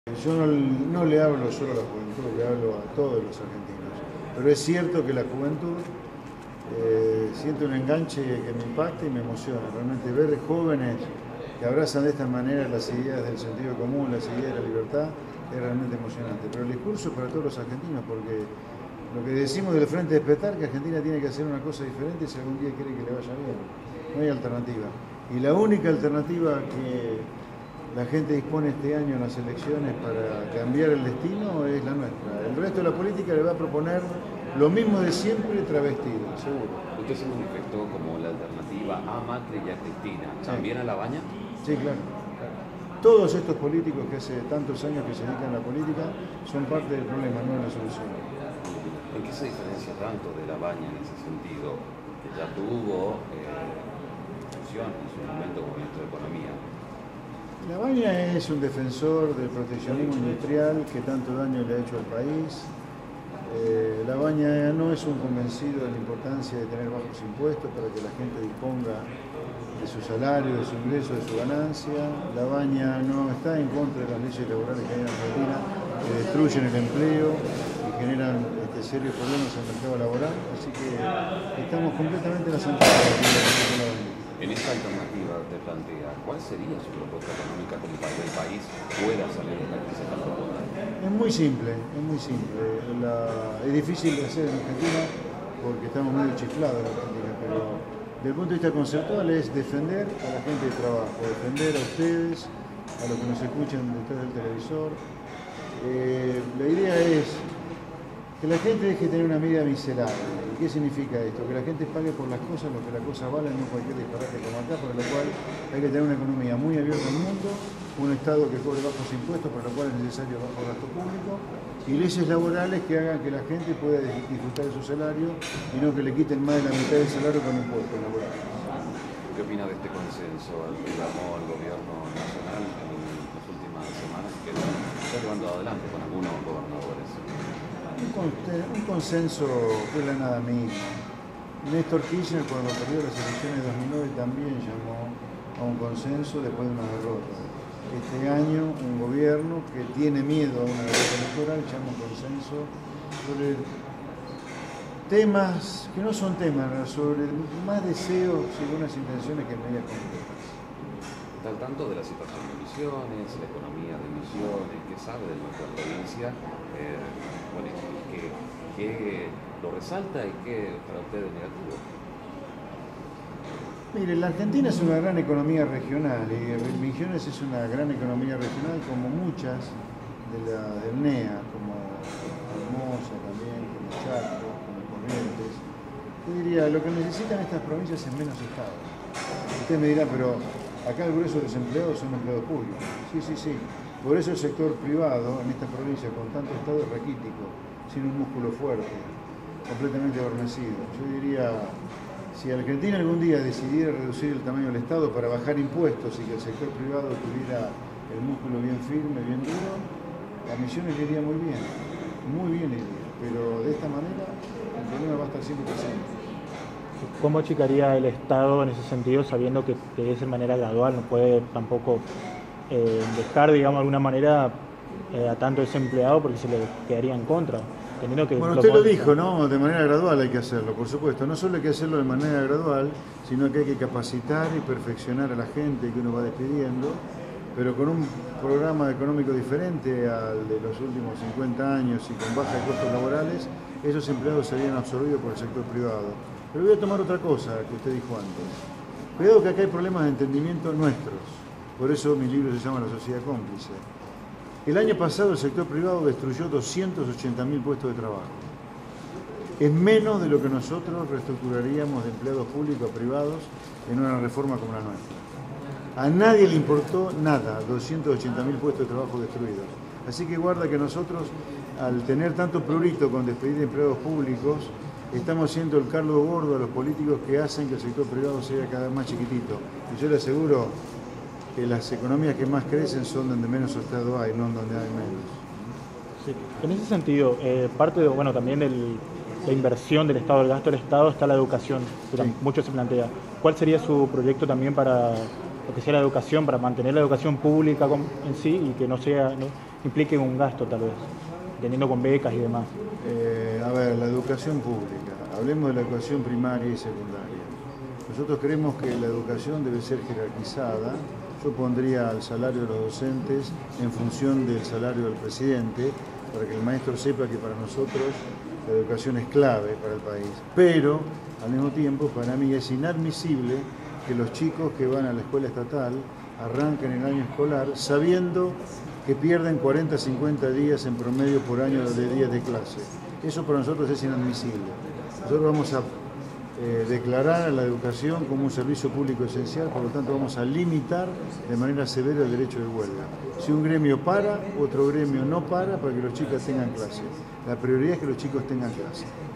Yo no le hablo solo a la juventud, le hablo a todos los argentinos. Pero es cierto que la juventud siente un enganche que me impacta y me emociona. Realmente ver jóvenes que abrazan de esta manera las ideas del sentido común, las ideas de la libertad, es realmente emocionante. Pero el discurso es para todos los argentinos, porque lo que decimos del Frente de Despertar, que Argentina tiene que hacer una cosa diferente si algún día quiere que le vaya bien. No hay alternativa. Y la única alternativa que la gente dispone este año en las elecciones para cambiar el destino es la nuestra. El resto de la política le va a proponer lo mismo de siempre travestido, seguro. Usted se manifestó como la alternativa a Macri y a Cristina. ¿También a La Baña? Sí, claro. Todos estos políticos que hace tantos años que se dedican a la política son parte del problema, no de la solución. ¿En qué se diferencia tanto de La Baña en ese sentido? Que ya tuvo función en su momento como ministro de Economía. La Baña es un defensor del proteccionismo industrial que tanto daño le ha hecho al país. La Baña no es un convencido de la importancia de tener bajos impuestos para que la gente disponga de su salario, de su ingreso, de su ganancia. La Baña no está en contra de las leyes laborales que hay en Argentina, que destruyen el empleo y generan serios problemas en el mercado laboral. Así que estamos completamente en la central de la Baña. En esta alternativa te plantea, ¿cuál sería su propuesta económica como para que el país pueda salir de la crisis tan profunda? Es muy simple, es muy simple. Es difícil de hacer en Argentina porque estamos medio chiflados en Argentina, pero desde el punto de vista conceptual es defender a la gente de trabajo, defender a ustedes, a los que nos escuchan detrás del televisor. La idea es que la gente deje de tener una medida miserable. ¿Y qué significa esto? Que la gente pague por las cosas lo que la cosa vale, no cualquier disparate como acá, por lo cual hay que tener una economía muy abierta al mundo, un Estado que cobre bajos impuestos, por lo cual es necesario bajo gasto público, y leyes laborales que hagan que la gente pueda disfrutar de su salario y no que le quiten más de la mitad del salario con impuestos laborales. ¿Qué opina de este consenso al que llamó el gobierno nacional en las últimas semanas que está llevando adelante con algunos gobernadores? Un consenso fue la nada misma. Néstor Kirchner, cuando perdió las elecciones de 2009, también llamó a un consenso después de una derrota. Este año, un gobierno que tiene miedo a una derrota electoral llama a un consenso sobre temas que no son temas, sobre más deseos y buenas intenciones que medidas concretas. Está al tanto de la situación de Misiones, la economía de Misiones, qué sabe de nuestra provincia, que lo resalta y que para usted es negativo. Mire, la Argentina es una gran economía regional y Misiones es una gran economía regional como muchas del NEA, como Formosa también, como Chaco, como Corrientes. Yo diría, lo que necesitan estas provincias es menos Estado. Usted me dirá, pero acá el grueso de los empleados son empleados públicos. Sí. Por eso el sector privado en esta provincia con tanto Estado es raquítico, sin un músculo fuerte, completamente adormecido. Yo diría, si Argentina algún día decidiera reducir el tamaño del Estado para bajar impuestos y que el sector privado tuviera el músculo bien firme, bien duro, a Misiones le iría muy bien le iría. Pero de esta manera el problema va a estar siempre presente. ¿Cómo achicaría el Estado en ese sentido, sabiendo que es de manera gradual, no puede tampoco dejar, digamos, de alguna manera a tanto desempleado porque se le quedaría en contra? Que bueno, usted lo dijo, ¿no? De manera gradual hay que hacerlo, por supuesto. No solo hay que hacerlo de manera gradual, sino que hay que capacitar y perfeccionar a la gente que uno va despidiendo, pero con un programa económico diferente al de los últimos 50 años y con bajos costos laborales, esos empleados serían absorbidos por el sector privado. Pero voy a tomar otra cosa que usted dijo antes. Cuidado que acá hay problemas de entendimiento nuestros. Por eso mi libro se llama La Sociedad Cómplice. El año pasado el sector privado destruyó 280.000 puestos de trabajo. Es menos de lo que nosotros reestructuraríamos de empleados públicos a privados en una reforma como la nuestra. A nadie le importó nada, 280.000 puestos de trabajo destruidos. Así que guarda que nosotros, al tener tanto prurito con despedir de empleados públicos, estamos haciendo el caldo gordo a los políticos que hacen que el sector privado sea cada vez más chiquitito. Y yo le aseguro que las economías que más crecen son donde menos Estado hay, no donde hay menos. Sí. En ese sentido, parte de, también de la inversión del Estado, el gasto del Estado, está la educación. Sí. Mucho se plantea. ¿Cuál sería su proyecto también para lo que sea la educación, para mantener la educación pública en sí y que no sea implique un gasto tal vez, teniendo con becas y demás. A ver, la educación pública. Hablemos de la educación primaria y secundaria. Nosotros creemos que la educación debe ser jerarquizada. Yo pondría al salario de los docentes en función del salario del presidente, para que el maestro sepa que para nosotros la educación es clave para el país. Pero, al mismo tiempo, para mí es inadmisible que los chicos que van a la escuela estatal arranquen el año escolar sabiendo que pierden 40, 50 días en promedio por año de días de clase. Eso para nosotros es inadmisible. Nosotros vamos a declarar a la educación como un servicio público esencial, por lo tanto vamos a limitar de manera severa el derecho de huelga. Si un gremio para, otro gremio no para que los chicos tengan clase. La prioridad es que los chicos tengan clase.